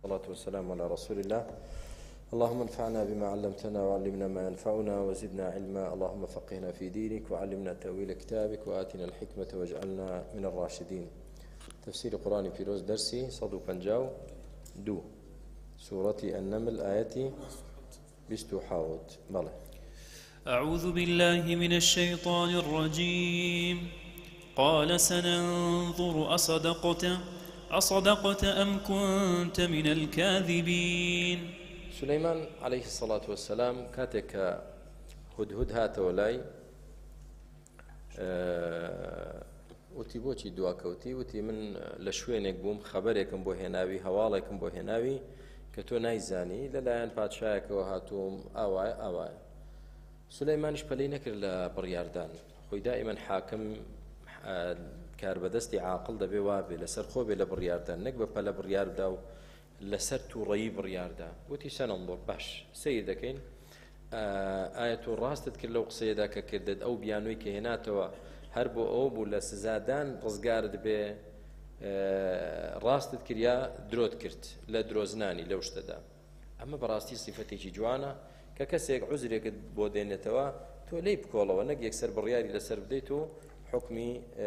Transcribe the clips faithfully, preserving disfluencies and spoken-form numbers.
والصلاة والسلام على رسول الله. اللهم انفعنا بما علمتنا وعلمنا ما ينفعنا وزدنا علما. اللهم فقهنا في دينك وعلمنا تأويل كتابك وآتنا الحكمة واجعلنا من الراشدين. تفسير قرآن فيروز درسي صدو بنجاو دو سورة النمل آياتي بستو حاوت ماله. أعوذ بالله من الشيطان الرجيم. قال سننظر أصدقت أصدقت أم كنت من الكاذبين. سليمان عليه الصلاة والسلام كاتك هدهد هات ولاي أه وتی بۆچی دواکەوتی وتی من لە شوێنێک بووم خەبەرێکم بۆ هێناوی هەواڵێکم بۆ هێناوی کە تۆ نایزانی لەلایەن پادشایەکەوە هاتووم ئاوایە ئاوایە. سولەیمانیش پەلەی نەکرد لە بڕیاردان، خۆی دائیمەن حاکم کاربەدەستی عاقڵ دەبێ وابێ لەسەر خۆ بێ لە بڕیاردان، نەک بە پەلە بڕیاردا و لەسەر تووڕەیی بڕیاردا. وتی سەنەنظر باش سەیر دەکەین ئایا تۆ ڕاستت کرد لەو قسەیەدا کە کردت ئەو بیانووی کە هێناتەوە هەر بۆ ئەو بوو لە سزادان ڕزگارت بێ ڕاستت کردیا درۆت کرد لە درۆزنانی لەو شتەدا. ئەمە بەڕاستی سیفەتێکی جوانە کە کەسێک عوزرێکت بۆ دێنێتەوە تۆ لێی بکۆڵەوە، نەک یەکسەر بڕیاری لەسەر بدەیت و حکمی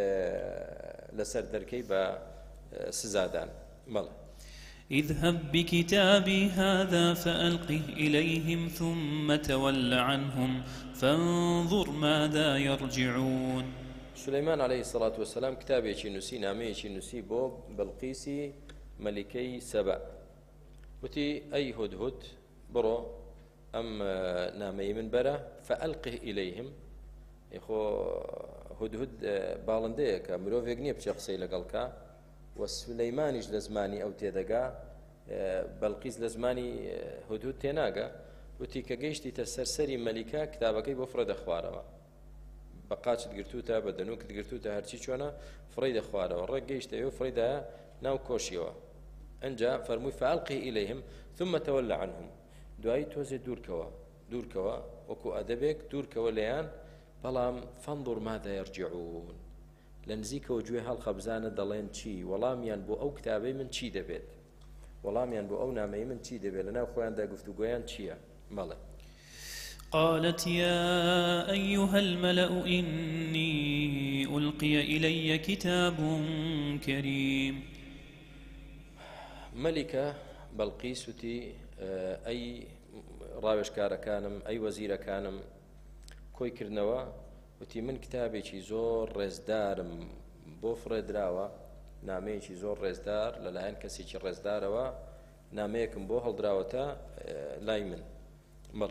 لەسەر دەرکەی بە سزادان. مەڵێ اذهب بكتابي هذا فألقه إليهم ثم تول عنهم فانظر ماذا يرجعون. سليمان عليه الصلاة والسلام كتابێکی نووسی نامەیەکی نووسی بۆ بەڵقیسی مەلیکەی سەبە. وتی ئەی هودهود بڕۆ ئەم نامەی من بەرە فألقه إليهم. خۆ هودهود باڵندەیەکە، مرۆڤێک نییە بچێ قسەی لەگەڵکە و سولەیمانیش لە زمانی ئەو تێدەگا، بەڵقیس لە زمانی هودهود تێناگە. وتی کە گەیشتیتە سەرسەری مەلیکە کتابەکەی بۆ فڕە دەخوارەوە، بە قاچت گرتوتە بە دەنووکت گرتوتە هەرچی چۆنە فڕی دەخوارەوە، ڕێک گەیشتەوە فڕیدایە ناو کۆشیەوە. ئەنجا فەرمووی فألقه إليهم ثم تول عنهم. دوایی تۆزێ دوورکەوە دوورکەوە وەکو ئەدەبێک دوورکەوە لەیان، بەڵام فانظر ماذا يرجعون. لە نزیکەوە گوێ هەڵخە بزانە دەڵێن چی، وەڵامیان بۆ ئەو کتابەی من چی دەبێت، وەڵامیان بۆ ئەو نامەی من چی دەبێت، لەناو خۆیاندا گفتوگۆیان چییە. مەڵێ قالت يا أيها الملأ إني ألقي إلي كتاب كريم. ملكة بەڵقیس وتی ئەی ڕاوێژکارەکانم ئەی وەزیرەکانم کۆی کردنەوە، وتی من کتابێکی زۆر ڕێزدارم بۆ فڕێدراوە، نامەیەکی زۆر ڕێزدار لەلایەن کەسێکی ڕێزدارەوە نامەیەکم بۆ هەڵدراوەتە لای من. مەڵ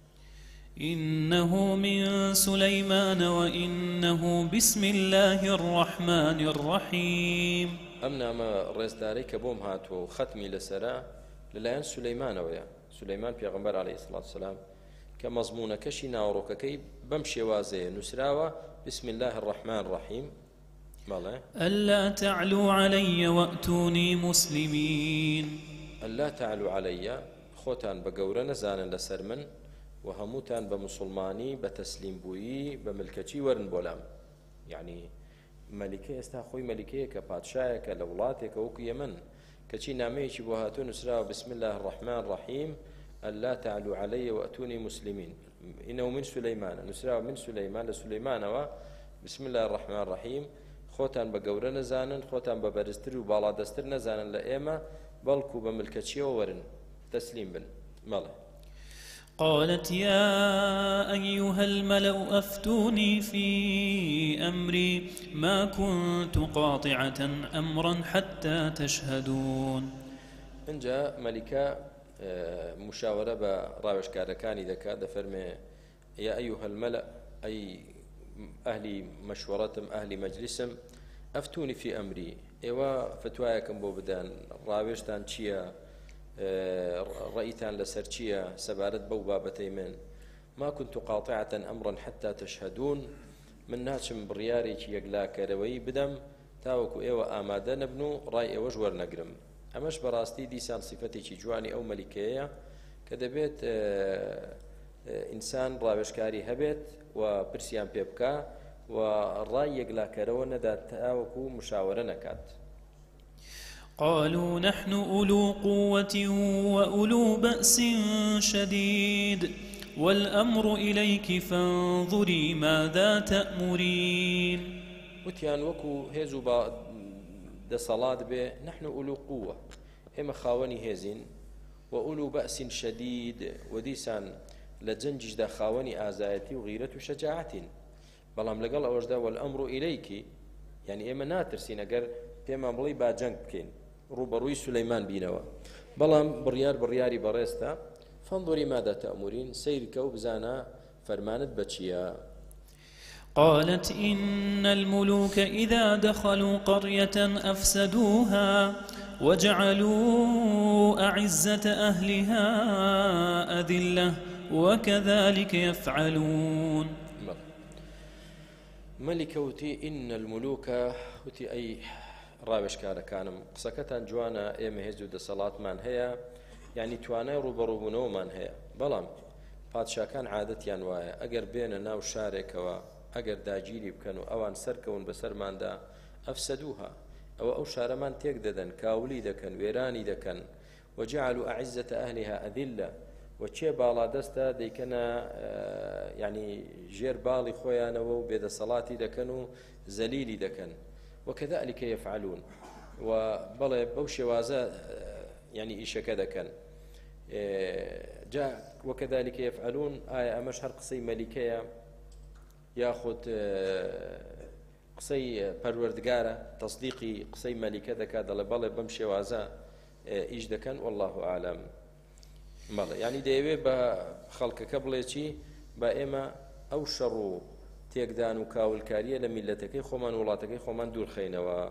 إنه من سليمان وإنه بسم الله الرحمن الرحيم. ئەم نامە ڕێزدارەی کە بۆم هاتووە و خەتمی لەسەرە لەلایەن سولەیمانەوەیە. سولەیمان پێغەمبەر عەلەیهی سڵات وسەلام کە مەزمونەکەشی ناوڕۆکەکەی بەم شێوازەیە نووسراوە بسم الله الرحمن الرحيم. ماڵێ ألا تعلوا علي وأتوني مسلمين. ألا تعلوا علي، خۆتان بە گەورە نەزانن لەسەر من و هەمووتان بە موسڵمانی بە تەسلیم بوویی بە ملکەچی وەرن بۆلام. یعنی مەلیکە ئێستا خۆی مەلیکەیە کە پادشایەکە لە وڵاتێکە وەکو یەمەن، کەچی نامەیەکی بۆ هاتوو نووسراوە بسم الله الرحمن الرحيم ألا تعلوا علي وأتوني مسلمين. إنه من سليمان، نووسراوە من سولەیمان لە سولەیمانەوە بسم الله الرحمن الرحيم. خۆتان بە گەورە نەزانن، خۆتان بە بەرزتر و باڵادەستر نەزانن لە ئێمە، بەڵکو بە ملکەچیەوە وەرن تەسلیم بن. مەڵێ قالت يا أيها الملأ أفتوني في أمري ما كنت قاطعة أمرا حتى تشهدون. إنجا ملكة مشاورة بە ڕاوێژکارەکانی دەکات، دەفەرمێ يا أيها الملأ أي أهلي مشورتم أهلي مجلسم أفتوني في أمري، ئێوە فتوایەکم بۆ بدەن، ڕاوێژتان چییە، ڕەئیتان لەسەر چییە سەبارەت بەو بابەتەی من. ما كنت قاطعة أمرا حتى تشهدون، من ناچم بڕیارێکی یەکلاکەرەوەی بدەم تاوەکو ئێوە ئامادە نەبن و ڕای ئێوەش وەرنەگرم. ئەمەش بەڕاستی دیسان سیفەتێکی جوانی ئەو مەلیکەیە کە دەبێت ئینسان ڕاوێژکاری هەبێت و پرسیان پێ بکە و ڕای یەکلاکەرەوە نەدات تاوەکو مشاورە نەکات. قالوا نحن أولو قوة وأولو بأس شديد والأمر إليك فانظري ماذا تأمرين. وتيان وكو هيزو با دصلات به نحن أولو قوة إما خاوني هزين وأولو بأس شديد وديسان لجنجش دا خاوني آزايتي وغيرة شجاعة بلام لقل أوجدا والأمر إليك يعني إما ناترسين أقر بيما بلي با جنگ بكين روبروي سليمان بينوا بلام بريار برياري بريستا فانظري ماذا تأمرين سيرك وبزانا فرمانت بچيا. قالت إن الملوك إذا دخلوا قرية أفسدوها وجعلوا أعزة أهلها أذلة وكذلك يفعلون. ملكة وتي إن الملوك وتي أي ڕاوێش کارەکانم قسەکەتان جوانە ئێمە هێز و دەسەڵاتمان هەیە یعنی توانای ڕوبەڕووبوونەوەمان هەیە بەڵام پادشاکان عادەتیان وایە ئەگەر بێنە ناو شارێکەوە ئەگەر داگیری بکەن و ئەوان سەرکەون بەسەرماندا ئەفسەدوها ئەوە ئەو شارەمان تێک دەدەن کاولی دەکەن وێرانی دەکەن وجعلوا أعزة أهلها أذلة وچێ باڵا دەستە دەیکەنە یعنی ژێر باڵی خۆیانەوە و بێدەسەڵاتی دەکەن و زەلیلی دەکەن وكذلك يفعلون وبلا بوشي وازا يعني إيشك ذكن جاء وكذلك يفعلون آية أمشهر قصي ملكية ياخذ قصي پروردگارة تصديقي قصي ملكة ذكا دل بلا بمشي وازا إيش ذكن والله أعلم بلا يعني ديوي بخلق كبليتي بإما أو شرو تێکدان و کاولکاریە لە میلەتەکەی خۆمان وڵاتەکەی خۆمان دوورخەینەوە.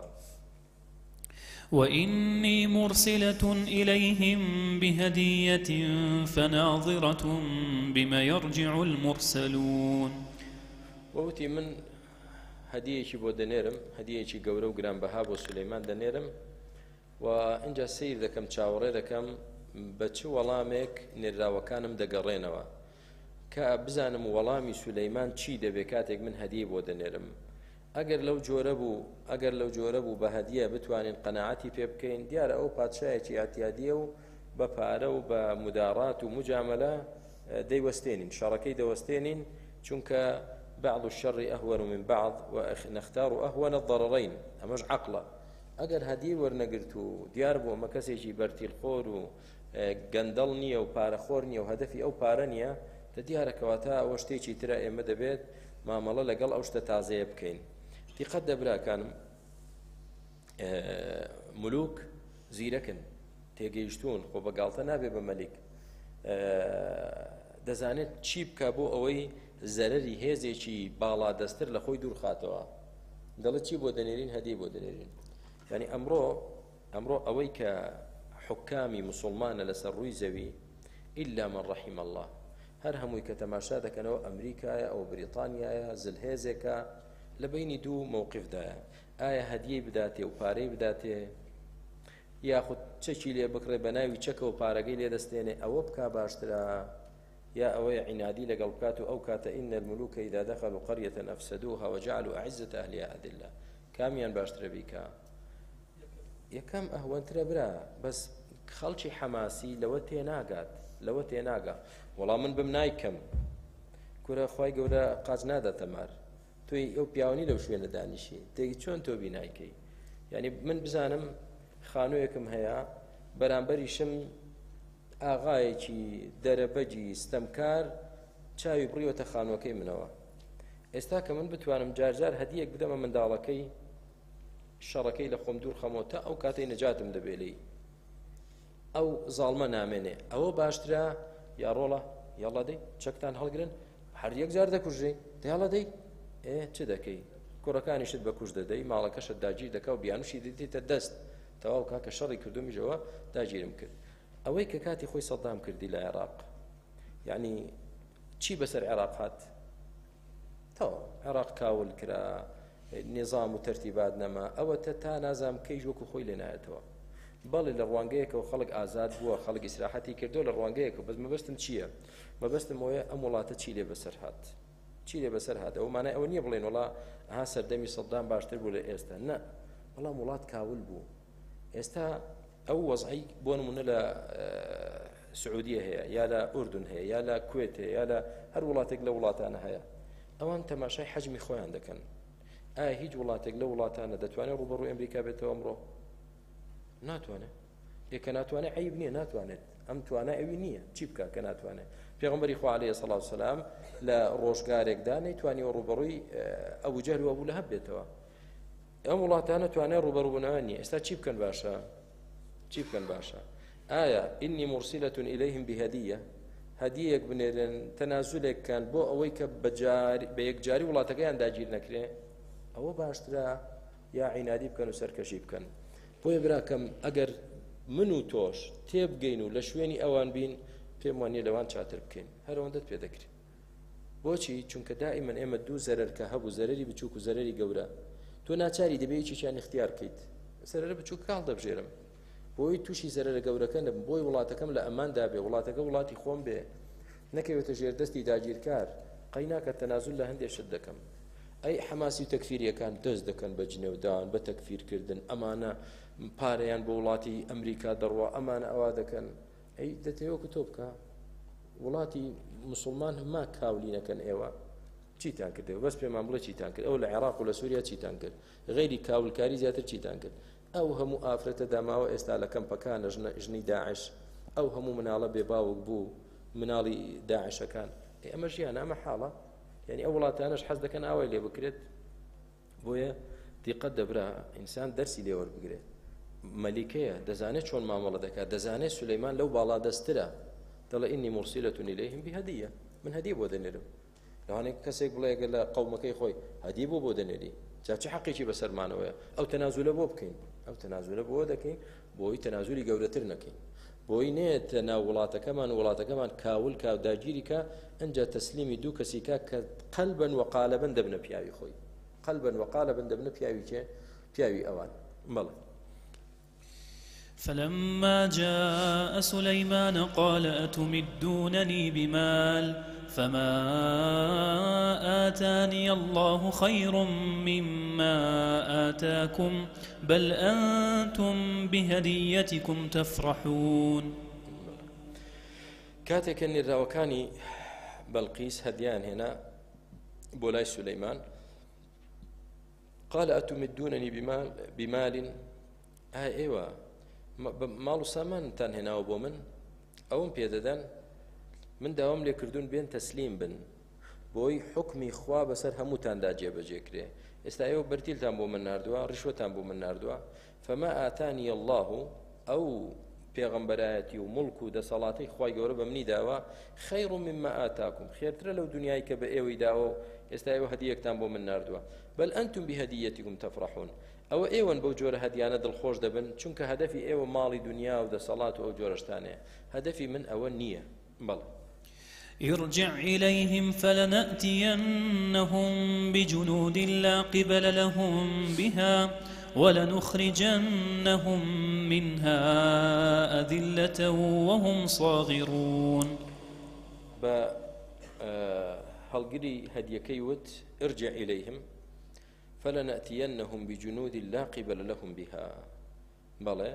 وإني مرسلة إليهم بهدية فناظرة بما يرجع المرسلون. ووتي من هدية بو دنيرم هدية گەورە و گرانبەها بۆ سولەیمان دەنێرم و اینجا سیر دەکەم چاوەڕێ دەکەم بە چ وەڵامێک نێراوەکانم دەگەڕێنەوە کە بزانم وەڵامی سولەیمان چی دەبێ کاتێک من هەدیە بۆ دەنێرم ئەگەر لەو جۆرە بوو ئەگەر لەو جۆرە بوو بە هەدیە بتوانین قەناعەتی پێ بکەین دیارە ئەو پادشایەکی ئاتیادیە و بە پارە و بە مدارات و مجاملە دەیوەستێنین شەڕەکەی دەوەستێنین چونکە بعض الشر أهون من بعض ونختار أهون الضررين ئەمەش عەقڵە ئەگەر هەدیە وەرنەگرت و دیار بوو ئەمە کەسێکی بەرتیلخۆر و گەندەڵ نییە و پارەخۆر نییە و هەدەفی ئەو پارە نییە دیارە کەواتە ئەوە شتێکی ترە ئێمە دەبێت مامەڵە لەگەڵ ئەو شتە تازەیە بکەین. دیقەت دەبراکانم ملوک زیرەکن تێگەیشتوون خۆ بەگاڵتە نابێ بە مەلیک دەزانێت چی بکە بۆ ئەوەی زەرەری هێزێکی باڵا دەستر لە خۆی دوور خاتەوە دەڵێت چی بۆ دەنێرین هەدیە بۆ دەنێرین یعنی ئەمڕۆ ئەمڕۆ ئەوەی کە حکامی موسڵمانە لەسەر ڕووی زەوی إلا من رحم الله هەر هەمووی کە تەماشا دەکەنەوە ئەمریکایە ئەو بریتانیایە زلهێزێکە لە بینی دوو مووقفدایە ئایا هەدیەی بداتێ و پارەی بداتێ یاخود چەکی لێ بکڕێ بە ناوی چەکە و پارەکەی لێ دەستێنێ ئەوە بکا باشترە یا ئەوەی عنادی لەگەڵ بکات و ئەو کاتە ئین الملوک إذا دخلوا قرية أفسدوها وجعلوا أعزة أهلها أذلة کامیان باشترە بیکا یەکەم ئەهوەنترە برا بەس خەڵکی حەماسی لەوە تێناگات لەوە تێناگا وەڵام من بم نایکەم کورە خی گەورە قاز ناداتە مار توی ئەو پیاوانی لەو شوێنە دانیشی تێگی چۆن تۆ بینایکەی یعنی من بزانم خانوویەکم هەیە بەرامبەریشم ئاغایەکی دەرەبەجی ستەمکار چاوی بڕیوەتە خانووەکەی منەوە ئێستا کە من بتوانم جارجار هەدیەک بدەمە منداڵەکەی شەڕەکەی لە خۆم دوور خەمەوە تا ئەو کاتەی نەجاتم دەبێلی ئەو زاڵمە نامێنێ ئەوە باشترە یا ڕۆڵە یاڵا دەی چەکتان هەڵگرن هەر یەک جار دەکوژێ دەیاڵە دەی ئێ چ دەکەی کوڕەکانیشت بە کوژ دەدەی ماڵەکەشت داگیر دەکا و بیانوشی دێتە دەست تەواو کاکە شەڕی کردومیژەوە داگیرم کرد ئەوەی کە کاتی خۆی سەدام کردی لە عێراق یعنی چی بەسەر عێراق هات تەواو عێراق کاول کرا نظام و تەرتیبات نەما ئەوە تا نازام کەیش وەکو خۆی لێ نایەتەوە بەڵێ لە ڕوانگەیەکەوە خەڵک ئازاد بووە خەڵک ئیسراحەتی کردو لە ڕوانگەیەکە بەس مەبەستم چییە مەبەستم ئەوەیە ئەم وڵاتە چی لێ بەسەر هات چی لێ بەسەر هات ئەوە مانای ئەوە نییە بڵێن وڵا ئەها سەردەمی سەدام باشتر بوو لە ئێستا نە بەڵام وڵات کاول بوو ئێستا ئەو وەزعی بۆ نمونە لە سعودیە هەیە یا لە ئوردون هەیە یا لە کوێت هەیە یا لە هەر وڵاتێک لە وڵاتانە هەیە ئەوان تەماشای حەجمی خۆیان دەکەن ئایا هیچ وڵاتێک لە وڵاتانە دەتوانێت ڕوبەڕووی ئەمریکا بێتەوە ئەمڕۆ ناتوانێت یەکە ناتوانێت عیب نییە ناتوانێت ئەم توانای ئەوی نییە چی بکە کە ناتوانێت پێغەمبەری خوا عەلەیهی سەڵات وسەلام لە ڕۆژگارێکدا نەیتوانیوە ڕوبەڕووی ئەبوو جەهل و ئەبوو لەهەب بێتەوە ئەم وڵاتانە توانێت ڕوبەڕووبوونەوە نییە ئێستا چی بکەن باشە چی بکەن باشە ئایا ئینی مرسیلەتون ئیلەیهم بهەدیە هەدیەک بنێرن تەنازولێککەن بۆ ئەوەی کە بە یەکجاری وڵاتەکەیان داگیر نەکرێ ئەوە باشترە یا عینادی بکەن و سەرکەشی بکەن بۆیە براکەم ئەگەر من و تۆش تێبگەین و لە شوێنی ئەوان بین پێم وانییە لەوان چاتر بکەین هەرەوەندەت پێ دەکرێت بۆچی چونکە دائیمەن ئێمە دوو زەرەر کە هەبوو زەرەری بچووک و زەرەری گەورە تۆ ناچاری دەبێت چیان اختیار بکەیت زەرەرە بچووک کاڵ دەبژێرم بۆی تووشی زەرەرە گەورەکە نەبم بۆی وڵاتەکەم لە ئەماندا بێ وڵاتەکە وڵاتی خۆم بێ نەکەوێتە ژێردەستی داگیرکار قەیناکە تەنازول لە هەندێک شت دەکەم ئەی حەماسی و تەکفیریەکان دەست دەکەن بە جنێودان بە تەکفیرکردن ئەمانە پارەیان بە وڵاتی ئەمریکا دەڕوا ئەمانە ئەوا دەکەن ئەی دەتەوە تۆ بکە وڵاتی مسلمان هەما کاولینەکەن ئێوە چیتان کردەوە بەس پێمان بڵێ چیتان کرد ئەو لە عێراق و لە سووریا چیتان کرد غەیری کاولکاری زیاتر چیتان کرد ئەو هەموو ئافرەتە داماوە ئێستا لە کەمپەکانە ژنی داعش ئەو هەموو مناڵە بێباوک بوو مناڵی داعشەکان ئەمە ژیان ئەمە حاڵە یعنی ئەو وڵاتانەش حەز دەکەن ئاوای لێ بکرێت بۆیە دیقەت دەبرا ئینسان دەرسی لێ وەربگرێت مەلیکەیە دەزانێت چۆن مامەڵە دەکات دەزانێت سولەیمان لەو باڵا دەسترە دەڵێ ئینی مرسیلەتون ئیلەیهم بهەدیە من هەدیە بۆ دەنێرم لەوانەیە کەسێک بڵێ لە قەومەکەی خۆی هەدیە بۆ بۆ دەنێری جا چه حەقێکی بەسەرمانەوەیە ئەو تەنازولە بۆ بکەین ئەو تەنازولە بۆ دەکەین بۆی تەنازولی گەورەتر نەکەین بۆی نێت ناو وڵاتەکەمان وڵاتەکەمان کاول کاوداگیری کە ئەنجا تەسلیمی دوو کەسیکە کە قەلبەن و قالەبەن دەبنە پیاوی خۆی قەلبەن و قالەبەن دەبنە پیاوی کێ پیاوی ئەوان بەڵێ فلما جاء سليمان قال أتمدونني بمال فما آتاني الله خير مما آتاكم بل أنتم بهديتكم تفرحون كاتك أن الراوكاني بلقيس هديان هنا بولاي سليمان قال أتمدونني بمال بمال آه إيوه ماڵ و سامانتان هێناوە بۆ من ئەوم پێدەدەن من داوام لێکردوون بێن تەسلیم بن بۆی حکمی خوا بەسەر هەمووتاندا جێبەجێکرێ ئێستا ئێوە بەرتیلتان بۆ من ناردووە ڕیشوەتان بۆ من ناردووە فەما ئاتانی الله ئەو پێغەمبەرایەتی و مڵک و دەسەڵاتی خوای گەورە بە منی داوە خەیر مما ئاتاکم خێرترە لەو دنیای کە بە ئێوەی داوە و ئێستا ئێوە هەدیەکتان بۆ من ناردووە بەل ئەنتم بهەدیەتیکم تەفرحون ئەوە ئێوەن بەو جۆرە هەدیانە دڵخۆش دەبن چونکە هەدەفی ئێوە ماڵی دنیا و دەسەڵات و ئەو جۆرەشتانەیە هەدەفی من ئەوە نییە بەڵێ ارجع إليهم فلنأتينهم بجنود لا قبل لهم بها ولنخرجنهم منها أذلة وهم صاغرون با هەڵگری هەدیەکەی وت ارجع إليهم فلنأتينهم بجنود لا قبل لهم بها بەڵێ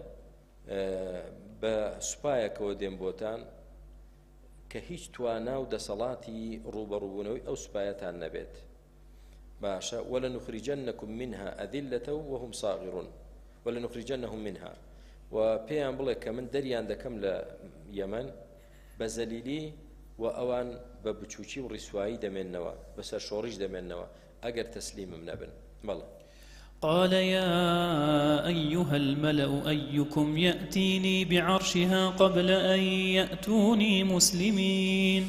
بە سوپایەکەوە دێم بۆتان کە هیچ توانا و دەسەڵاتی ڕوبەڕووبوونەوەی ئەو سوپایەتان نەبێت باشە ولنخرجنكم منها أذلة وهم صاغرون ولنخرجنهم منها و پێیان بڵێ کە من دەریان دەکەم لە یەمەن بە زەلیلی و ئەوان بە بچووکی و ڕیسوایی دەمێننەوە بەسەر شۆڕیش دەمێننەوە ئەگەر تەسلیمم نەبن بەڵێ قال يا أيها الملأ أيكم يأتيني بعرشها قبل أن يأتوني مسلمين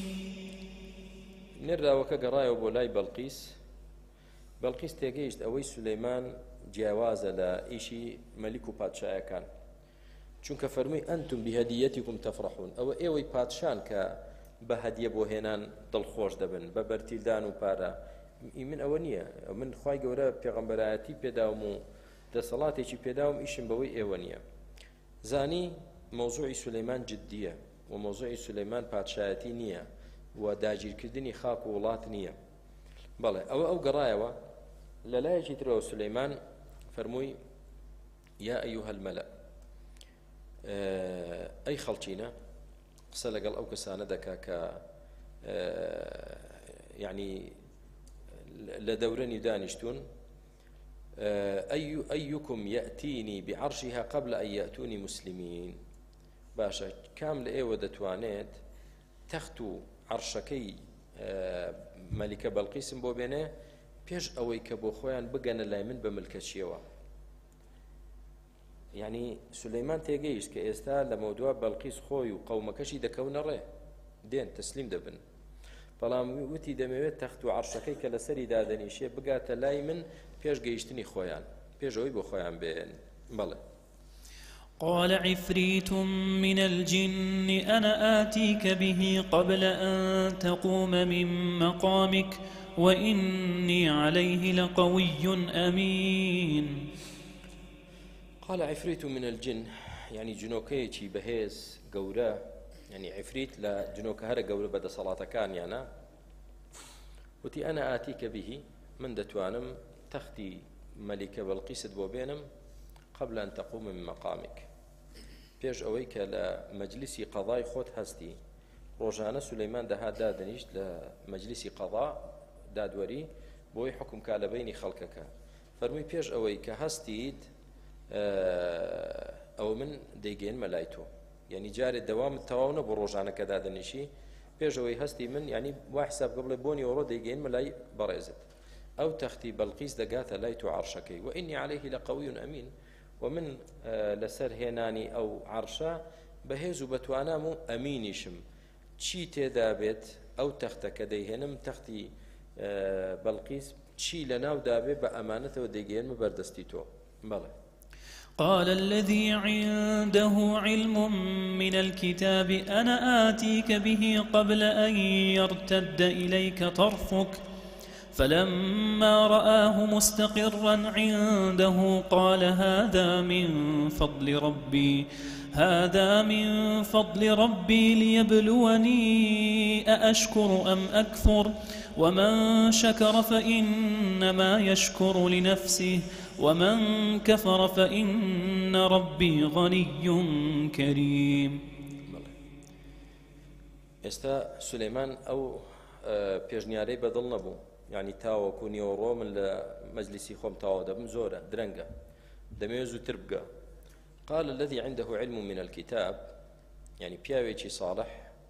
نراوەکە گەڕایەوە بۆ لای بەڵقیس بەڵقیس تێگەیشت ئەوەی سولەیمان جیاوازە لە ئیشی مەلیک و پادشایەکان چونکە فەرمووی ئەنتم بهەدیەتیکم تەفرحون ئەوە ئێوەی پادشان کە بە هەدیە بۆ هێنان دڵخۆش دەبن بە بەرتیلدان و پارە من ئەوە نییە من خوای گەورە پێغەمبەرایەتی پێداوم و دەسەڵاتێکی پێداوم ئیشم بەوەی ئێوە نییە زانی مۆزوعی سولەیمان جددیە و مۆزوعی سولەیمان پادشایەتی نییە و داگیرکردنی خاک و وڵات نییە بەڵێ ئەوە ئەو گەڕایەوە لە لایەکی ترەوە سولەیمان فەرمووی یا ئەیوهە المەلە ئەی خەڵچینە قسە لەگەڵ ئەو کەسانە دەکا کە یعنی لە دەورەنی دانیشتون ئەیوکم یەئتینی بعەرشیها قبل ئەن یەئتونی مسلمین باشە کام لە ئێوە دەتوانێت تەخت و عەرشەکەی مەلیکە بەڵقیسم بۆ بێنێ پێش ئەوەی کە بۆ خۆیان بگەنە لای من بە ملکەچیەوە. یعنی سولەیمان تێگەیشت کە ئێستا لە مەودووە بەڵقیس خۆی و قەومەکەشی دەکەونە ڕێ دێن تەسلیم دەبن، بەڵام وتی دەمەوێت تەخت و عەرشەکەی کە لەسەری دادەنیشێ بگاتە لای من پێش گەیشتنی خۆیان، پێشەوەی بۆ خۆیان بێن. بەڵێ قال عفريت من الجن أنا آتيك به قبل أن تقوم من مقامك وإني عليه لقوي أمين. قال عفريت من الجن يعني جنوكيتي بهيز قورا، يعني عفريت لا جنوك هذا قورا بدا صلاة كان يعني وتي أنا آتيك به من دتوانم تختي ملكة بلقيس بوبينم قبل أن تقوم من مقامك پێش ئەوەی کە لە مەجلیسی قەضای خۆت هەستی. ڕۆژانە سولەیمان دەها دادەنیشت لە مەجلیسی قەضا دادوەری بۆی حکم کا لە بینی خەڵکەکە. فەرمووی پێش ئەوەی کە هەستیت ئەو من دەیگەێنمە لای تۆ، یعنی جارێ دەوام تەواو نەبوو ڕۆژانە کە دادەنیشی پێش ئەوەی هەستی من یعنی وا حساب بڵێ بۆنی ئەوڕۆ دەیگەێنمە لای بەڕێزت. ئەو تەختی بەڵقیس دەگاتە لای تۆ عەرشەکەی وئینی عەلەیه لەقەویٌ ئەمین ومن لەسەر هێنانی ئەو عەرشە بەهێز و بەتوانام و ئەمینیشم. چی تێدا بێت ئەو تەختە کە دەیهێنم تەختی بەڵقیس چی لە ناودا بێ بە ئەمانەتەوە دەیگەێنمە بەردەستی تۆ. بەڵێ قال الذي عنده علم من الكتاب أنا آتيك به قبل أن يرتد إليك طرفك فلما رآه مستقرا عنده قال هذا من فضل ربي هذا من فضل ربي ليبلوني أأشكر أم أكفر ومن شكر فإنما يشكر لنفسه ومن كفر فإن ربي غني كريم. ئێستا سولەیمان ئەو پێشنیارەی بەدڵ نەبوو، يعني تاوەکو نیوەڕۆ من لە مەجلیسی خۆم تاوا دەبم زۆرە درەنگە دەمەوێت زووتر بگە. قال الذي عنده علم من الكتاب يعني پیاوێکی صالح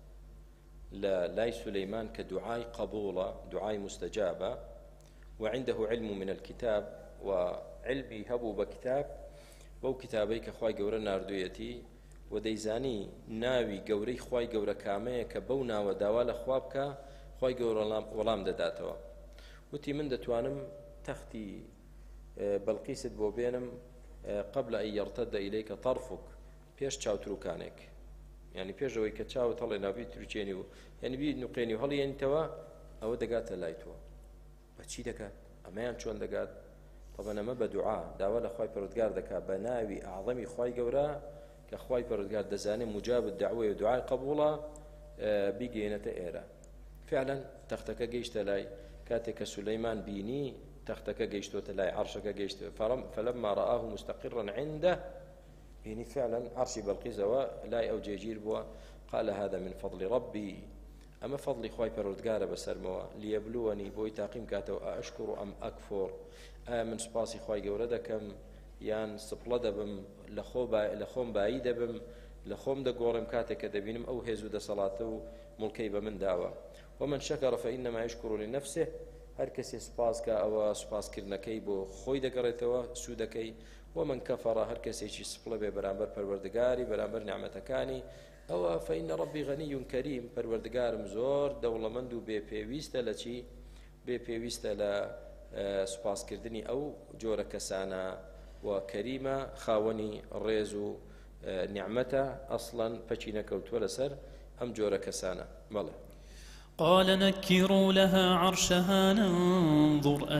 لە لای سولەیمان کە دوعای قبوڵە دوعای مستجابە وعنده علم من الكتاب وعلمی هەبوو بە کتاب بەو کتابەی کە خوای گەورە ناردوویەتی و دەیزانی ناوی گەورەی خوای گەورە کامەیە کە بەو ناوە داوا لە خوا بکە خوای گەورە وەڵام دەداتەوە. وتی من دەتوانم تەختی بەڵقیست بۆ بێنم قبل أن يرتد إليك طرفك پێش چاوتروکانێک، يعني پێش ئەوەی کە چاوت هەڵێ ناوی تروچێنی و یعنی بی نوقێنی و هەڵێنیتەوە ئەوە دەگاتە لای تۆ. بەچی دەکات؟ ئەمەیان چۆن دەگات؟ طبعا ئەمە بە دوعا داوا لە خوای پەروەردگار دەکات بە ناوی ئەعظەمی خوای گەورە کە خوای پەروەردگار دەزانێت مجاب الدعوە و دوعای قبوڵە بیگەێنێتە ئێرە. فعلا تەختەکە گەیشتە لای کاتێک کە سولەیمان بینی تەختەکە گەیشتۆتە لای عەرشەکە گەیشت فلما رآه مستقرا عنده بینی فعلا عەرشی بەڵقیسەوە لای ئەو جێگیر بووە. قال هذا من فضل ربي ئەمە فەضلی خوای پەروەردگارە بەسەرمەوە لیەبلوەنی بۆی تاقیم کاتەوە ئەشکر ئەم ئەکفۆر ئایا من سوپاسی خوای گەورە دەکەم یان سپڵە دەبم لە خۆم بایی دەبم لە خۆم دەگۆڕم کاتێک کە دەبینم ئەو هێز و دەسەڵاتە و مڵکەی بە من داوە. ومن شكر فإنما يشكر لنفسه هر کەسێ سوپاس کە ئەوە سوپاسکردنەکەی بۆ خۆی دەگەڕێتەوە سوودەکەی. ومن كفر هر کەسێکی سپڵە بێ بەرامبەر پەروەردگاری بەرامبەر نعمەتەکانی ئەوە فإن ربي غني كريم پەروەردگارم زۆر دەوڵەمەند و بێپێویستە لە چی بێپێویستە لە سوپاسکردنی ئەو جۆرە کەسانە و کەریمە خاوەنی ڕێز و نعمەتە ئەسڵەن پەچی نەکەوتووە لەسەر ئەم جۆرە کەسانە. بەڵێ قال نكروا لها عرشها ننظر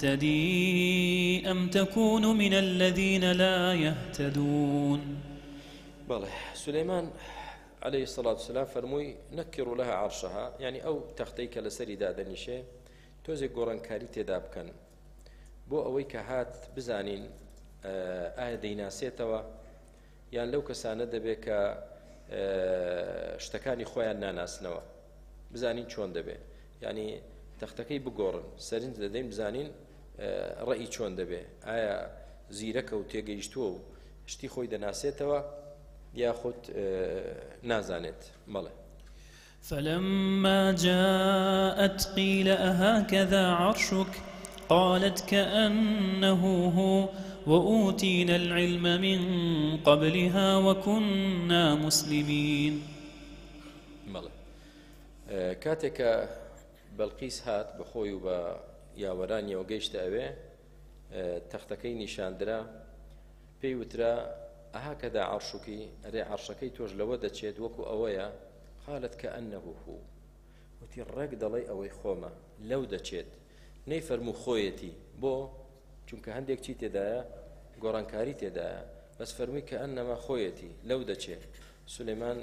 أتهتدي أم تكون من الذين لا يهتدون. بله سليمان عليه الصلاة والسلام فرموي نكروا لها عرشها يعني أو تختيك لسري دادنيشي توزي قران كاري تداب كان بو أوي كهات بزانين آه ديناسيتوا یان لەو کەسانە دەبێت کە شتەکانی خۆیان ناناسنەوە بزانین چۆن دەبێت ینی تەختەکەی بگۆڕن سەرنج دەدەین بزانین ڕێی چۆن دەبێت ئایا زیرەکە و تێگەیشتووە و شتی خۆی دەناسێتەوە یاخود نازانێت مەڵێ فلما جاءت قيل أهكذا عرشك قالت كأنه هو وأوتينا العلم من قبلها وكنا مسلمين مەڵێ کاتێکە بەڵقیس هات بەخۆی و بە یاوەرانیەوە گەیشتە ئەوێ تەختەکەی نیشاندرا پێی وترا ئەهاکەدا عەرشوکی ئەرێ عەرشەکەی تۆش لەوە دەچێت وەکو ئەوەیە قالت كأنه هو وتی ڕێک دەڵێ ئەوەی خۆمە لەو دەچێت نەیفەرموو خۆیەتی بۆ چونکە هەندێک چی تێدایە گۆڕانکاری تێدایە بەس فەرمووی كأنما خۆیەتی لەو دەچێت سولەیمان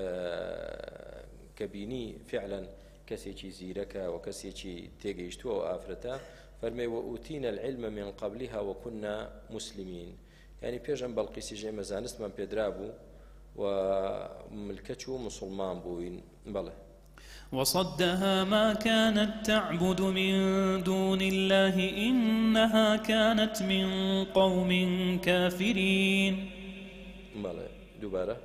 کە بینی فعلا کەسێکی زیرەکە و کەسێکی تێگەیشتووە و ئافرەتە فەرمێ وأوتينا العلم من قبلها وكنا مسلمين يعني پێشەم بەڵقیسی ژێمە زانستمان پێدرا بوو و ملکەچ و مسلمان بووین بەڵێ وصدها ما كانت تعبد من دون الله إنها كانت من قوم كافرين بەڵێ دووبارە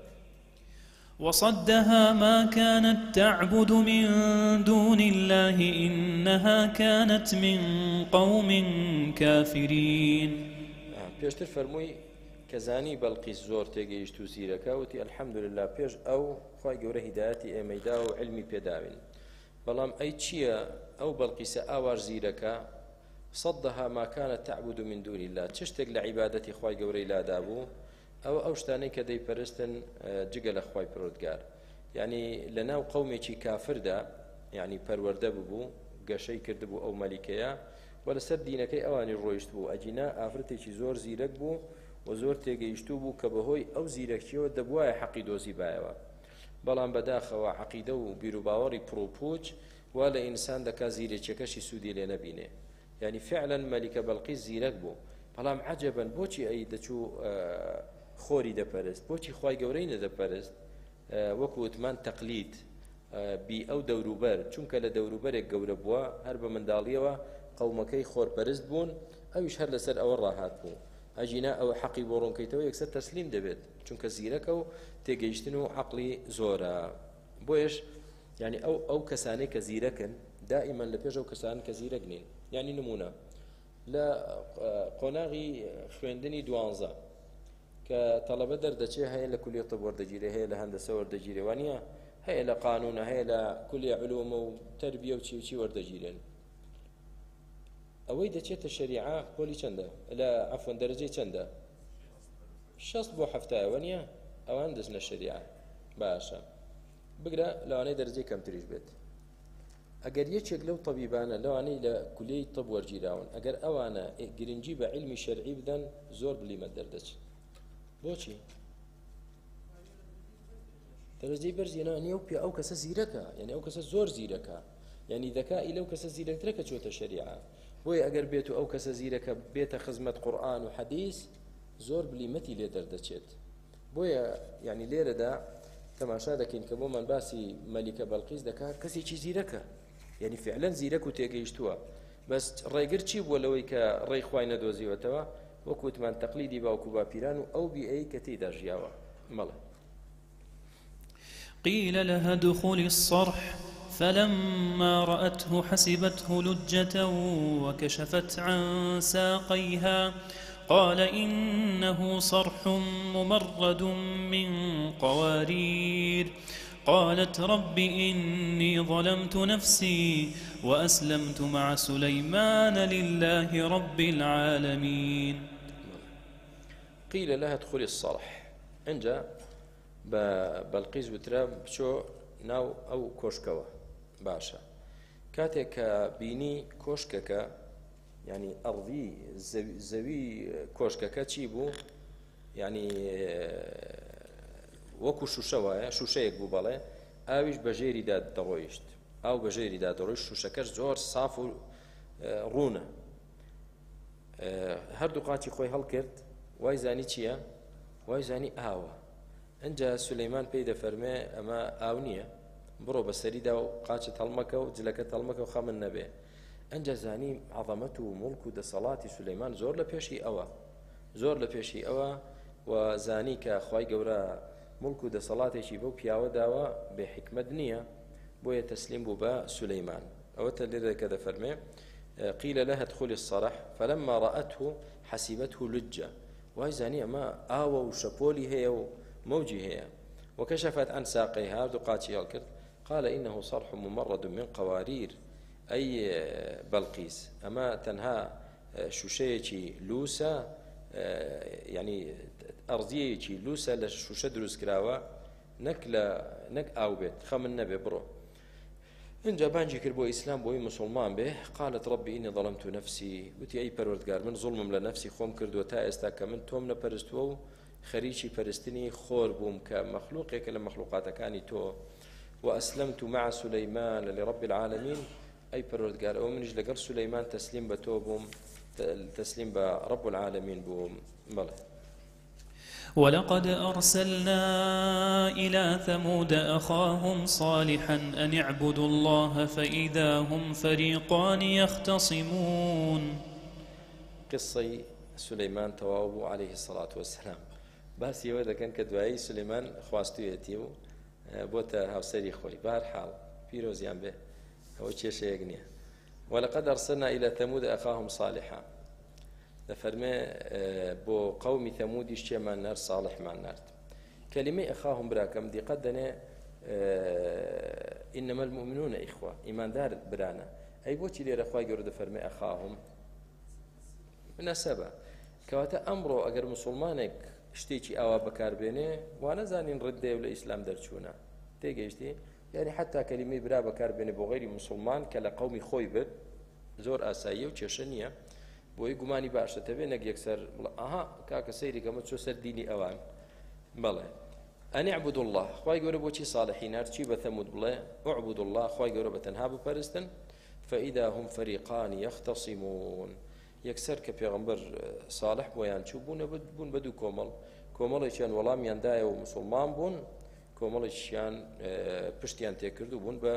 وصدها ما كانت تعبد من دون الله إنها كانت من قوم كافرين پێشتر فەرمووی کەزانی بەڵقیس زۆر تێگەیشت و زیرەکە وتی الحەمدولله پێش ئەو خی گەورە هیدایەتی ئێمەیدا و علمی پێداوین بەڵام ئەی چییە ئەو بەڵقیسە ئاواش زیرەکە صدها ما كانت تعبد من دون الله چ شتێک لە عیبادەتی خی گەورەی لادا بوو ئەو ئەو شتانەی کە دەیپەرستن جگە لە خی پڕۆردگار یعنی لە ناو قەومێکی کافردا یعنی پەروەردە ببوو گەشەی کردبوو ئەو مەلیکەیە و لەسەر دینەکەی ئەوانی ڕۆیشت بوو ئەجینا ئافرەتێکی زۆر زیرەک بوو و زۆر تێگەیشتوو بوو کە بەهۆی ئەو زیرەکیەوە دەبوایە حەقی دۆزی بایەوە بەڵام بەداخەوە عەقیدە و بیرروباوەڕی پرۆپوچ وا لە ئینسان دەکا زیرەکێکەشی سوودی لێ نەبینێ یعنی فعلا مەلیکە بەڵقیس زیرەک بوو بەڵام عەجەبەن بۆچی ئەی دەچوو خۆری دەپەرست بۆچی خی گەورەی نەدەپەرست وەکو وتمان تەقلید بی ئەو دەوروبەر چونکە لە دەوروبەرێک گەورە بووە هەر بە منداڵیەوە قەومەکەی خۆرپەرست بوون ئەویش هەر لەسەر ئەوە ڕاهات بوو ئەجینا ئەو حەقی بۆ ڕوونکەیتەوە یەکسەر تەسلیم دەبێت چونکە زیرەکە و تێگەیشتن و عەقلی زۆرە بۆیش یعنی ئەو ئەو کەسانەی کە زیرەکن دائما لە پێش ئەو کەسان کە زیرەک نین یعنی نمونە لە قۆناغی خوێندنی دوانزە کە تەڵەبە دەردەچێ هەیە لە کولیە طب وەردەگیرێ هەیە لە هەندەسە وەردەگیرێ وانە هەیە لە قانونە هەیە لە کولیە علومە و تەربیە و چی و چی وەردەگیرێن ئەوەی دەچێتە شەریعە پۆلی چەندە لە عەفوەن دەرەجەی چەندە شەست بۆ هەفتایەوە نییە ئەوان دەچنە شەریعە باشە بگرە لەوانەی دەرەجەی کەمتریش بێت ئەگەر یەکێک لەو تەبیبانە لەوانەی لە کولیەی طب وەرگیراون ئەگەر ئەوانە گرنگی بە علمی شەرعی بدەن زۆر بلیمە دەردەچن بۆچی دەرەجەی بەرزیێنەوە نییە و پێ ئەو کەسە زیرەکە یعنی ئەو کەسە زۆر زیرەکە یعنی دەکای لەو کەسە زیرەکترە کە چۆتە شەریعە بۆیە ئەگەر بێت و ئەو کەسە زیرەکە بێتە خزمەت قورئان و حەدیث زۆر بلیمەتی لێ دەردەچێت بۆیە یعنی لێرەدا تەماشا دەکەین کە بۆمان باسی مەلیکە بەڵقیس دەکات کەسێکی زیرەکە یعنی فعلا زیرەک و تێگەیشتووە بەس ڕێگر چی بووە لەوەی کە ڕێی خوای نەدۆزیوەتەوە وەکو وتمان تەقلیدی باوکو باپیران و ئەو بیئەی کە تێیدا ژیاوە مەڵێ قيل لها ادخلي الصرح فلما رأته حسبته لجة وكشفت عن ساقيها قال إنه صرح ممرد من قوارير قالت رب إني ظلمت نفسي وأسلمت مع سليمان لله رب العالمين قيل لها ادخلي الصرح انجا بەڵقیس وترا بچۆ ناو ئەو کۆشکەوە باشە کاتێک کە بینی کۆشکەکە ینی ئەڕوی زەوی کۆشکەکە چی بوو ینی وەکو شوشەوەیە شوشەیەک بوو بەڵێ ئاویش بەژێریدا دەڕۆیشت ئاو بەژێریدا دەڕۆیشت شوشەکەش زۆر ساف و ڕوونە هەردوو قاچی خۆی هەڵکرد وای زانی چییە وای زانی ئاوە. ئەنجا سولەیمان پێی دەفەرمێ ئەمە ئاو نییە، بڕۆ بەسەریدا و قاچت هەڵمەکە و جلەکەت هەڵمەکە و خەمن نەبێ. ئەنجا زانی عەظەمەت و موڵک و دەسەڵاتی سولەیمان زۆر لە پێشی ئەوە، زۆر لە پێشی ئەوە، و زانی کە خوای گەورە مڵک و دەسەڵاتێکی بەو پیاوە داوە بێ حکمت نییە، بۆیە تەسلیم بوو بە سولەیمان. ئەوەتە لێرە کە دەفەرمێ قيل لها ادخلي الصرح فلما رأته حسبته لجة، وای زانی ئەمە ئاوە و شەپۆلی هەیە و موجی هەیە. وكشفت عن ساقيها دقاتي الكرد قال إنه صرح ممرد من قوارير أي بلقيس، أما تنها شوشيتي لوسا يعني أرضيتي لوسا لشوشة دروس كراوة نك لا نك أو بيت خم النبي برو إنجا بانجي كربو إسلام بوي مسلمان به. قالت ربي إني ظلمت نفسي، وتي أي پروردگار من ظلمم لنفسي خوم كردو تا استا من توم نپرستو خريشي پرستني خور بوم كمخلوقك لمخلوقات كاني تو، وأسلمت مع سليمان لرب العالمين. أي پروردگار أو منج لقر سليمان تسليم بتو بوم تسليم برب العالمين بوم مله. ولقد أرسلنا إلى ثمود أخاهم صالحا أن اعبدوا الله فإذا هم فريقان يختصمون. قصة سليمان تواو عليه الصلاة والسلام باس يودا كان كدوائي سليمان خواستويتي بوتا هاوسري خوي بار حال بيروزيان به هو تشي يغنيه. ولقد أرسلنا إلى ثمود أخاهم صالحا، دەفەرمێ بۆ قەومی ثەمودیش چێمان نەرد ساڵحمان نەرد. کەلیمەی ئەخاهم براکەم دیقەت دەنێ ئینەمە المؤمنون ئیخوە، ئیماندار برانە. ئەی بۆچی لێرە خوای گەورە دەفەرمێ ئەخاهم مناسەبە، کەواتە ئەمڕۆ ئەگەر موسڵمانێک شتێکی ئاوا بەکاربێنێ وانەزانین ڕدێ و لە ئیسلام دەرچوونە، تێگەیشتی؟ یعنی حتا کەلیمەی برا بەکاربێنێ بۆ غەیری موسڵمان کە لە قەومی خۆی بێت زۆر ئاساییە و کێشە نییە، بۆی گومانی باشە تەبێ نەک یەکسەر ئاها کاکە سەیری کەمە چۆ سەر دینی ئەوان. بەڵێ ئەن اعبدوا الله، خوای گەورە بۆچی صالحین هەرچی بە ثەمود بڵێ اعبدوا الله، خوای گەورە بەتەنها بپەرستن. فإذا هم فريقان يختصمون، یەکسەر کە پێغەمبەر صالح بۆیان چوو بوون بوون بە دوو کۆمەڵ، کۆمەڵێکیان وەڵامیاندایە و موسڵمان بوون، کۆمەڵێکیان پشتیان تێکرد و بوون بە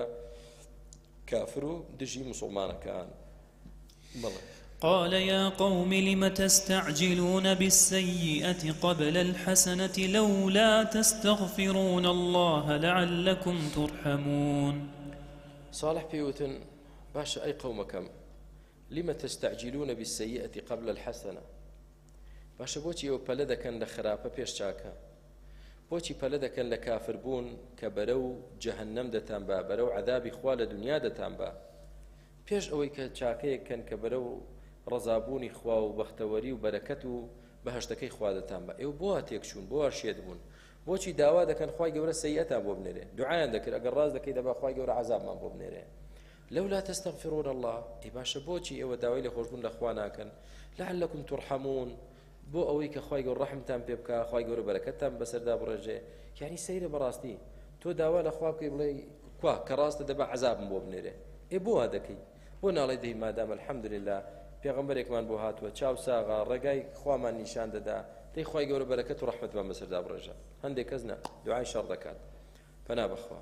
کافر و دژی موسڵمانەکان. بەڵێ قال يا قوم لم تستعجلون بالسيئة قبل الحسنة لولا تستغفرون الله لعلكم ترحمون. صالح بيوتن باشا أي قومكم لم تستعجلون بالسيئة قبل الحسنة، باشا بوچی ئەو پەلە دەکەن لە خراپە پێش چاکە، بۆچی پەلە دەکەن لە کافر بوون کە بەرەو جەهەنەم دەتان با، بەرەو عەذابی خوا لە دنیا دەتان با، پێش ئەوەی کە چاکەیەکەن کە بەرەو ڕەزابوونی خوا و بەختەوەری و بەرەکەت و بەهەشتەکەی خوا دەتان بە. ئێوە بۆ تێکچوون بۆ شێت بوون، بۆچی داوا دەکەن خوای گەورە سەیئەتان بۆ بنێرێ، دوعایان دەکرد ئەگەر ڕاست دەکەی دەبا خوای گەورە عەذابمان بۆ بنێرێ. لولا تستغفرون الله، ئێ باشە بۆچی ئێوە داوای لە خۆشبوون لە خوا ناکەن؟ لعلكم ترحمون، بۆ ئەوەی کە خوای گەورە ڕەحمتان پێ بکا، خوای گەورە بەرەکەتتان بەسەردا بڕێژێ. یعنی سەیرە بەڕاستی تۆ داوا لە خوا بکەی بڵێ کوا کە ڕاستە دەبا عەذابم بۆ بنێرێ، ئێ بۆ وا دەکەی؟ بۆ ناڵێ دەی مادام الحەمدولله پێغەمبەرێکمان بۆ هاتووە چاو ساغا ڕێگای خوامان نیشان دەدا، دەی خوای گەورە بەرەکەت و ڕەحمەتمان بەسەردا بڕێژە. هەندێک کەس نە دوعای شەڕ دەکات، پەنا بەخوا.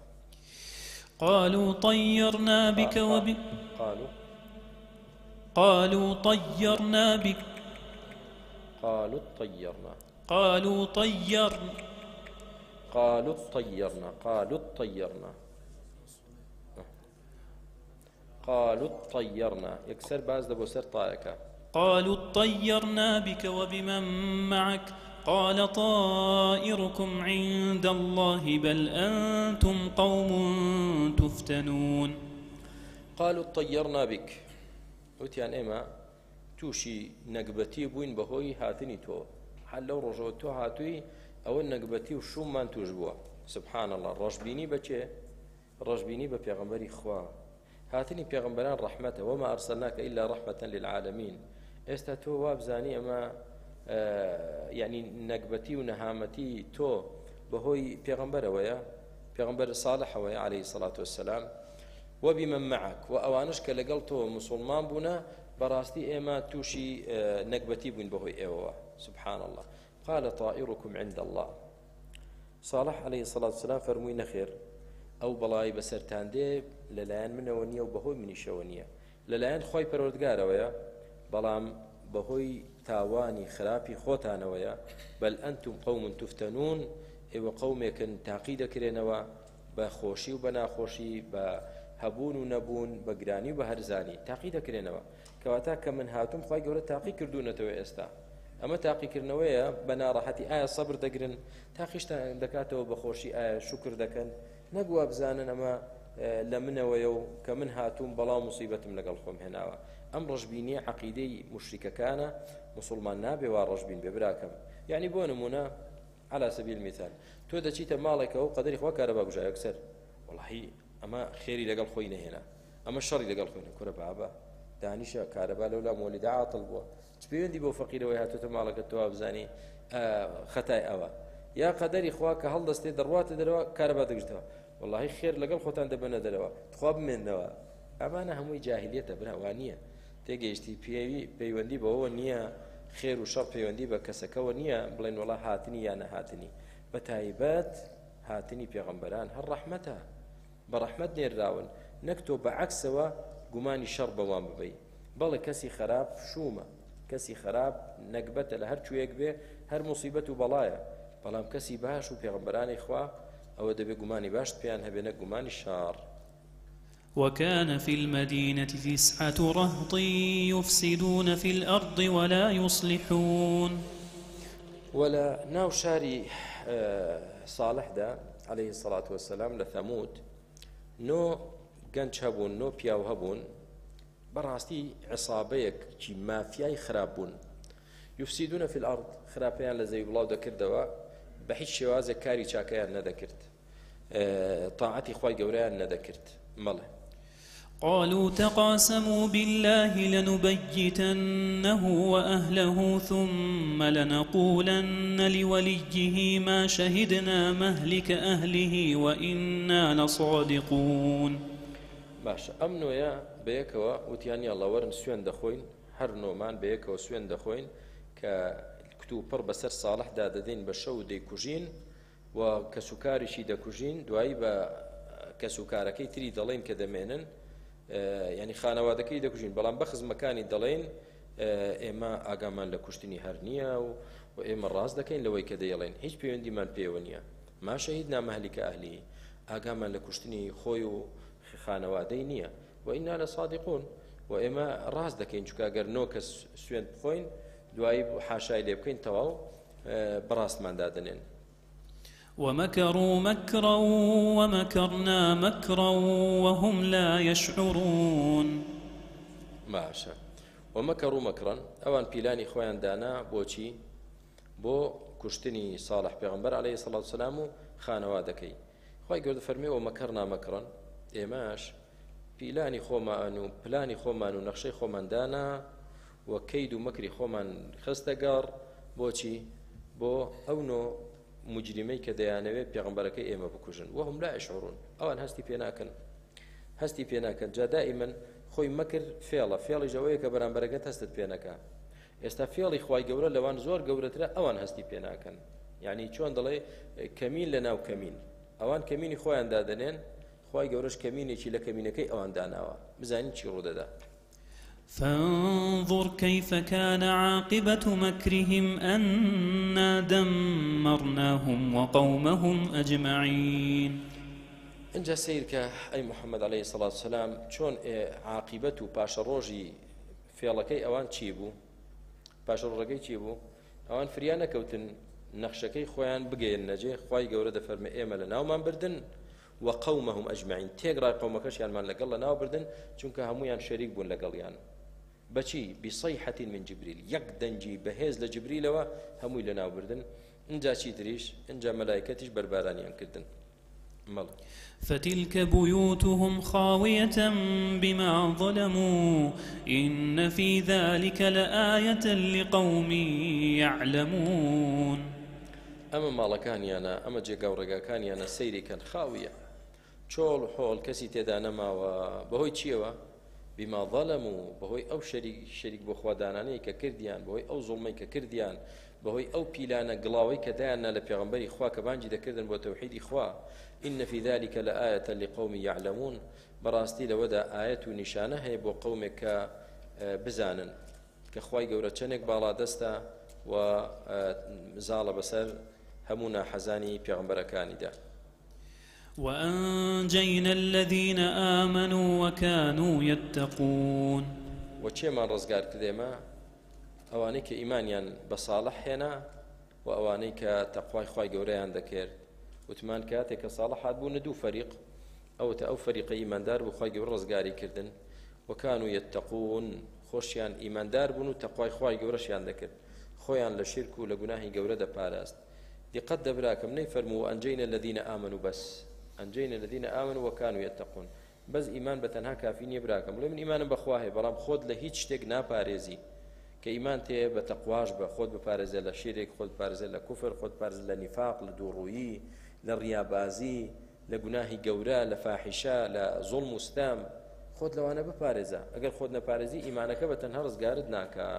قالوا طيرنا بك وب قالوا قالوا طيرنا بك قالوا طيرنا قالوا طيرنا قالوا طيرنا قالوا طيرنا قالوا طيرنا يكسر باز دبو سر طايكا. قالوا طيرنا بك وبمن معك قال طائركم عند الله بل أنتم قوم تفتنون. قالوا طيرنا بك، وتيان إما توشي نقبتي بوين بهوي هاتني تو حال لو رجعوا تو هاتوي أو النقبتي وشوم من توجبوا. سبحان الله، رجبيني بچه رجبيني ببيغمبري خوا، هاتني بيغمبران رحمته وما أرسلناك إلا رحمة للعالمين. استا تو وابزاني أما آه يعني نقبتي ونهامتي تو بهوي بيغمبر ويا بيغمبر صالح ويا عليه الصلاة والسلام وبمن معك، وأوانش كالقلتو مسلمان بنا براستي إما توشي آه نقبتي بين بهوي إيوه. سبحان الله، قال طائركم عند الله صالح عليه الصلاة والسلام فرمووی نەخێر ئەو بەڵای بەسەرتان دێ لەلایەن منەوە نییە و بەهۆی منیشەوە نییە لەلایەن خۆی پەروەردگارەوەیە بەڵام بەهۆی تاوانی خراپی خۆتانەوەیە بەل ئەنتم قەوم تفتەنون ئێوە قەومێکن تاقی دەکرێنەوە بە خۆشی و بە ناخۆشی بە هەبوون و نەبوون بە گرانی و بە هەرزانی تاقی دەکرێنەوە کەواتە کە من هاتووم خی گەورە تاقی کردوونەتەوە ئێستا ئەمە تاقیکردنەوەیە بە ناڕەحەتی ئایا سەبر دەگرن تاقیشتان دەکاتەوە بە خۆشی ئایا شکر دەکەن نەبووە بزانن ئەمە لە منەوەیە و کە من هاتووم بەڵام موسیبەتم لەگەڵ خۆم هێناوە ئەم ڕەشبینیە عەقیدەی موشریکەکانە موسڵمان نابێ وا ڕەشبین بێ براکەم یعنی بۆ نمونە على سبيل المثال تۆ دەچیتە ماڵێکەوە و قەدەری خوا کارەبا بژایە یەکسەر وەڵاهی ئەمە خێری لەگەڵ خۆی نەهێنا ئەمە شەڕی لەگەڵ خۆی کورە بابە دانیشە کارەبا لەولا مۆلیدا عاتڵ بووە چ پەیوەندی بۆ فەقیرەوەی هاتوتە ماڵەکە تۆ بزانی خەتای ئەوە یا قەدەری خوا کە هەڵدەستێ دەڕواتە دەرەوە کارەبا دەگرتەوە وەڵاهی خێر لەگەڵ خۆتان دەبەنە دەرەوە خوا بمێننەوە ئەمانە هەمووی جاهلیەتە براوان نییە تێگەیشتی پێوی پەیوەندی بەوە نییە خێر و شەڕ پەیوەندی بە کەسەکەەوە نییە بڵێن وڵا هاتنی یان نەهاتنی بە تایبەت هاتنی پێغەمبەران هەر ڕەحمەتە بە ڕەحمەت نێراون نەک تۆ بەعەکسەوە گومانی شەڕ بەوان ببەی بەڵێ کەسی خراپ شومە کەسی خراپ نەکبەتە لە هەر کوێک بێ هەر موسیبەت و بەڵایە بەڵام کەسی باش و پێغەمبەرانی خوا ئەوە دەبێ گومانی باش پێیان هەبێ نەک گومانی شار. وكان في المدينة تسعة رهط يفسدون في الأرض ولا يصلحون. ولا ناو شاري صالح دا عليه الصلاة والسلام لثمود نو گەنج هەبوون نۆ پیاو هەبوون بەڕاستی عسابەیەک چی مافیای خراپبوون یفسیدونە فی الأرض خراپەیان لە زەوی بڵاو دەکردەوە بە هیچ شێوازێک کاری چاکەیان نەدەکرد طاعەتی خوای گەورەیان نەدەکرد. مەڵێ قالوا تقاسموا بالله لنبيتنه وأهله ثم لنقولن لوليه ما شهدنا مهلك أهله وإنا لصادقون. باشە ئەم نوێیە بەیەکەوە وتیانی ئەڵڵا وەرن سوێن دەخۆین هەر نۆمان بەیەکەوە سوێن دەخۆین کە کتوب پڕ بەسەر ساڵحدا دەدەین بە شەو دەیکوژین و کەسوکاریشی دەکوژین دوایی بە کەسوکارەکەی تری دەڵێن کە دەمێنن یعنی خانەوادەکەی دەکوژین بەڵام بە خزمەکانی دەڵێن ئێمە ئاگامان لە کوشتنی هەر نییە و ئێمە ڕاست دەکەین لەوەی کە دەیڵێن هیچ پەیوەندیمان پێوە نییە ما شەهیدنا مەهلیکە ئەهلی ئاگامان لە کوشتنی خۆی و خانەوادەی نییە و ئینا لەصادقون و ئێمە ڕاست دەکەین چونکە ئەگەر نۆ کەس سوێن بخۆین دوایی حاشای لێ بکەین تەواو بەڕاستماندا دەنێن. ومكروا مكرا ومكرنا مكرا وهم لا يشعرون. ماشا ومكروا مكرا ئەوان پیلانی خۆیان دانا بۆچی بۆ کوشتنی صالح پێغەمبەر عليه الصلاة والسلام و خانەوادەکەی خوای گەورە فەرمێ ومەکەرنا مەکڕن ئێمەش پیلانی خۆمان و پلانی خۆمان و نەخشەی خۆمان دانا و کەید و مەکری خۆمان خستە گەڕ بۆچی بۆ ئەو نۆ مجرمەی کە دەیانەوێت پێغەمبەرەکەی ئێمە بکوژن وهم لا يشعرون ئەوان هەستی پێ ناکەن هەستی پێ ناکەن جا دائیمەن خۆی مەکر فێڵە فێڵی ژەوەیە کە بەرامبەرەکەت هەستت پێ نەکا ئێستا فێڵی خوای گەورە لەوان زۆر گەورەترە ئەوان هەستی پێ ناکەن یعنی چۆن دەڵێ کەمین لە ناو کەمین ئەوان کەمینی خۆیان دادەنێن خوای گەورەش کەمینێکی لە کەمینەکەی ئەوان داناوە بزانین چی ڕوودەدا. فانظر كيف كان عاقبة مكرهم أنا دمرناهم وقومهم أجمعين. اینجا سیر کە ئەی محەممەد عليه الصلاة والسلام چۆن عاقبەت و پاشە ڕۆژی فێڵەکەی ئەوان چی بوو پاشە ڕۆژەکەی چی بوو ئەوان فریان نەکەوتن نەخشەکەی خۆیان بگەین نەجێ خوای گەورە دەفەرمێ ئێمە لە ناومان بردن وقومهم أجمعين تيقرأ قومكش يعني من لقل ناو بردن چونك همويان شريك بون لقليان بچي بصيحة من جبريل يقدنجي بهز لجبريل و هموي لناو بردن انجا چي تريش انجا ملائكتش بربارانيان كردن مل فتلك بيوتهم خاوية بما ظلموا إن في ذلك لآية لقوم يعلمون. أما مالكانيانا أما جيقاورقاكانيانا سيري كان خاوية چۆڵ حۆڵ کەسی تێدا نەماوە بەهۆی چیەوە بما ظەلەموا بەهۆی ئەو شەریک شەریک بۆ خوادانانەی کە کردیان بەهۆی ئەو زوڵمەی کە کردیان بەهۆی ئەو پیلانە گڵاوەی کە دایاننا لە پێغەمبەری خوا کە بانگی دەکردن بۆ تەوحیدی خوا ئین فی ذلک لآیة لقوم یعلمون بەڕاستی لەوەدا ئاەت و نیشانە هەیە بۆ قەومێک کە بزانن کە خوای گەورە چەندێک باڵا دەستە و زاڵە بەسەر هەموو ناحەزانی پێغەمبەرەکانیدا. وأنجينا الذين آمنوا وكانوا يتقون وچێمان ڕزگار کردێمە ئەوانەی کە ئیمانیان بە ساڵح هێنا و ئەوانەی کە تەقوای خوای گەورەیان دەکرد. وتمان کاتێک کە ساڵح هاتبوونە دوو فەریق ئەوتە ئەو فەریقە ئیماندار بوو خوای گەورە ڕزگاری کردن وكانوا يتقون خۆشیان ئیماندار بوون و تەقوای خوای گەورەشیان دەکرد خۆیان لە شرک و لە گوناهی گەورە دەپاراست. دیقەت دەبراکەم نەیفەرموو ئەنجەینە الذین ئامنوا بەس ئەنجەینە الذین ئامنوا وكانوا يتقون بەس ئیمان بەتەنها کافی نییە براکەم بڵێ من ئیمانم بەخوا هەیە بەڵام خۆت لە هیچ شتێک ناپارێزی کە ئیمان تێ بە تەقواش بە خۆت بپارێزێ لە شیرێک خۆت بپارێزێ لە کوفر خۆت بپارێزێ لە نیفاق لە دووڕوویی لە ڕیابازی لە گوناهی گەورە لە فاحیشە لە زوڵم و ستام خۆت لەوانە بپارێزە ئەگەر خۆت نەپارێزی ئیمانەکە بەتەنها ڕزگارت ناکا.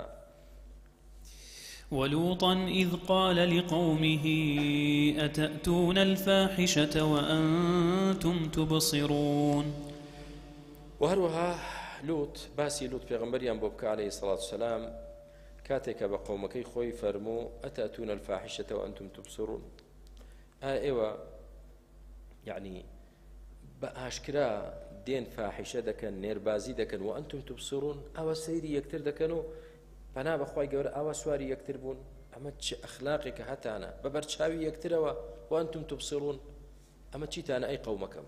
ولوطا إذ قال لقومه أتأتون الفاحشة وأنتم تبصرون وهروها لوط باسي لوط پیغمبریان بۆ بکە عليه الصلاة والسلام کاتێکە بە قەومەکەی خۆی فەرموو ئەتەتون الفاحشة وأنتم تبصرون ئێوە یعنی بە ئاشکرا دێن فاحیشە دەکەن نێربازی دەکەن و ئەنتم تبصرون ئەوە سەیری یەکتر دەکەن و پەنا بەخوای گەورە ئەوە سواری یەکتر بوون ئەمە چ ئەخلاقێکە هەتانە بە بەرچاوی یەکترەوە و ئەنتم تبصرون ئەمە چیتانە ئەی قەومەکەم.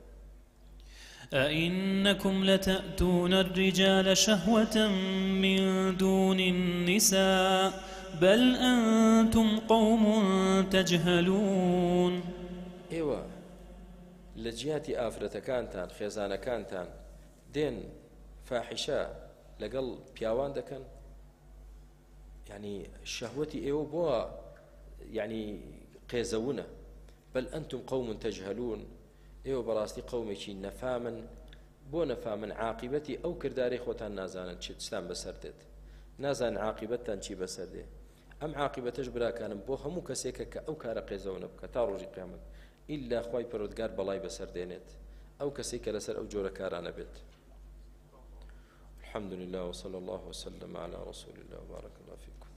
أئنكم لتأتون الرجال شهوة من دون النساء بل أنتم قوم تجهلون ئێوە لە جیاتی ئافرەتەکانتان خێزانەکانتان دێن فاحیشە لەگەڵ پیاوان دەکەن یعنی شەهوەتی ئێوە بۆ یعنی قێزەونە بل ئەنتم قوم تجهلون ئێوە بەڕاستی قەومێکی نەفامن بۆ نەفامن عاقبەتی ئەو کردارەی خۆتان نازانن چتان بەسەر دێت نازانن عاقبەتتان چی بەسەر دێ ئەم عاقبەتەش براکانم بۆ هەموو کەسێکە کە ئەو کارە قێزەونە بکە تا ڕۆژی قیامەت ئیلا خوای پەروەردگار بەڵای بەسەر دێنێت ئەو کەسێک کە لەسەر ئەو جۆرە کارانە بێت. الحمد لله وصلى الله وسلم على رسول الله وبارك الله فيكم.